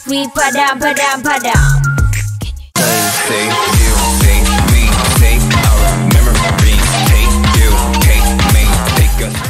We padam padam padam. Say you, say me, say our memories. Take you, take me, take us.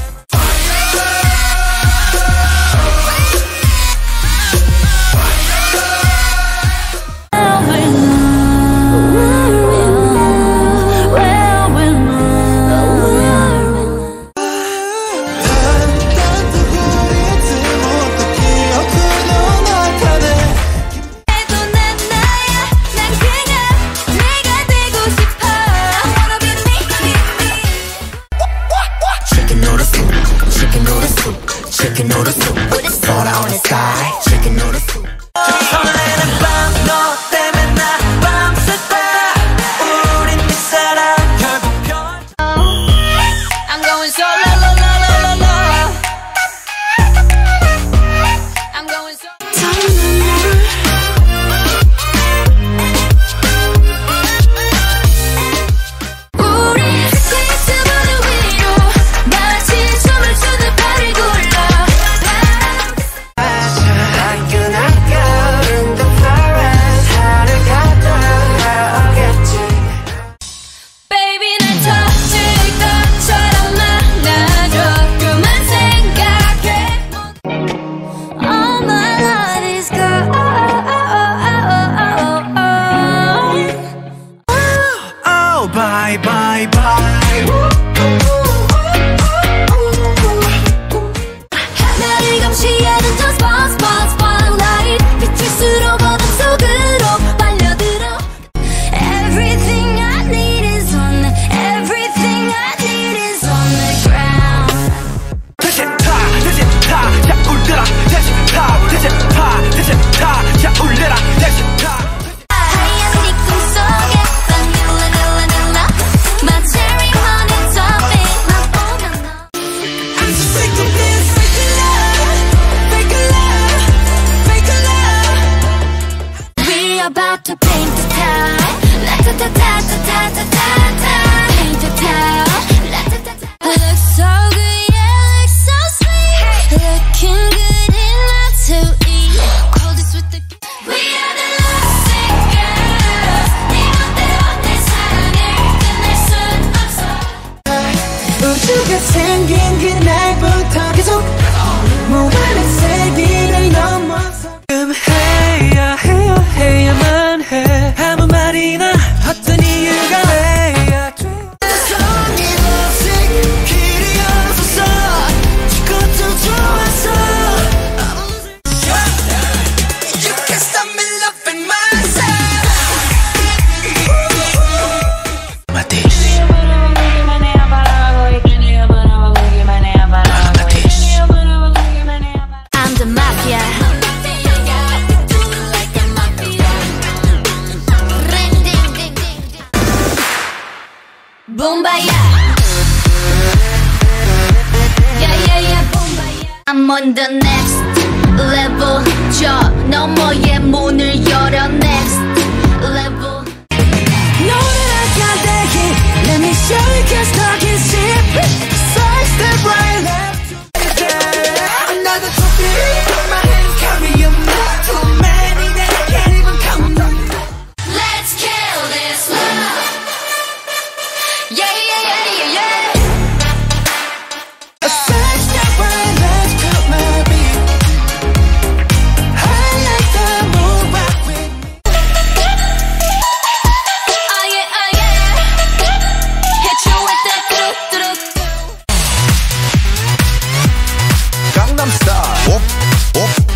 Chicken noodle soup, soda on the side. Chicken noodle soup. 설레는 밤 너 때문에 나 밤새다 우린 네 사랑 결국 변. I'm going so low, low, low, low, low, low. I'm going so. 우리 스케이트 무대 위로 마치 춤을 추는 발을 굴러. Baby 날 터질 것처럼 만나줘. 그만 생각해. All my life is gone. Oh, bye, bye, bye. 나를 감시하는 저 spotlight 빛일수록 어둠 속으로 빨려들어. Everything I need is on the ground. 대체 다, 야 울려라. 대체 다, 야 울려라. 대체 다. 하얀 네 꿈속에 vanilla my cherry honey topping 나 보면 너. I'm so sick of this fake love. We're about to paint the town. La ta ta ta ta ta ta ta ta. Paint the town. La ta ta ta. Look so good, yeah, look so sweet. Looking good enough to eat. Coldest with the. We are the lovesick girls. 네 멋대로 내 사랑을 끝낼 순 없어. 우주가 생긴 그날부터 계속 무한의 세기를 넘어서 해야만 해. 아무 말이나 어떤 이유가 돼야 돼. 손이 없이 길이 없어서 죽어도 좋았어. You can't stop me loving myself. Matisse. I'm the mafia. Ring ding ding ding ding. Boombayah. Yeah, boombayah. I'm on the next level. 저 너머의 문을 열어 next level. 너를 알까대기 Let me show you cause talking shit. Side step right left. Another trophy in my hand. Carry your mind. Too many that I can't even count. Let's kill this love. Yeah. A side step right left to my beat. I like the move rock with me. Oh yeah. Hit you with that do. Gangnam Style. Op.